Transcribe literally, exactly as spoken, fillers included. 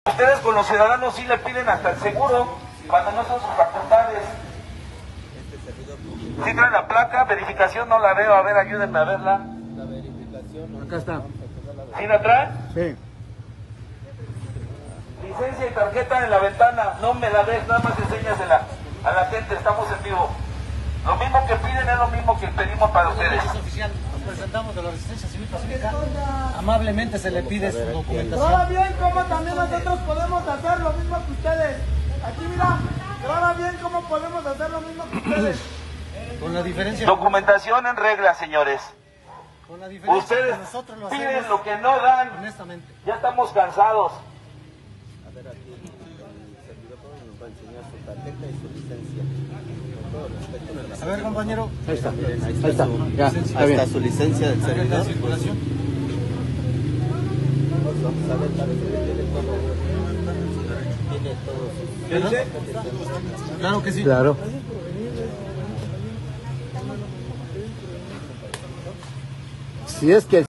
Ustedes con los ciudadanos sí le piden hasta el seguro, cuando no son sus facultades. ¿Sí traen la placa? Verificación no la veo, a ver, ayúdenme a verla. La verificación. Acá está. ¿Sí la traen? Sí. Licencia y tarjeta en la ventana, no me la des, nada más enséñasela a la gente, estamos en vivo. Lo mismo que piden es lo mismo que pedimos para ustedes. Oficial, nos presentamos de la Resistencia Civil Pacífica. Amablemente se le pide su documentación. Graba bien cómo también nosotros podemos hacer lo mismo que ustedes. Aquí mira, graba bien cómo podemos hacer lo mismo que ustedes. Con la diferencia. Documentación en regla, señores. Con la diferencia Ustedes que nosotros lo piden hacemos lo que no dan. honestamente. Ya estamos cansados. A ver, aquí el servidor nos va a enseñar su tarjeta y su licencia. Con todo respeto. de la A ver, compañero. Ahí está. Miren, ahí Ahí está, está. su, Ya, ahí está está bien. su licencia del Tarjeta servidor. de circulación. Pues vamos a ver, parece que tiene todo. Tiene todo. Claro que sí. Claro. Si es que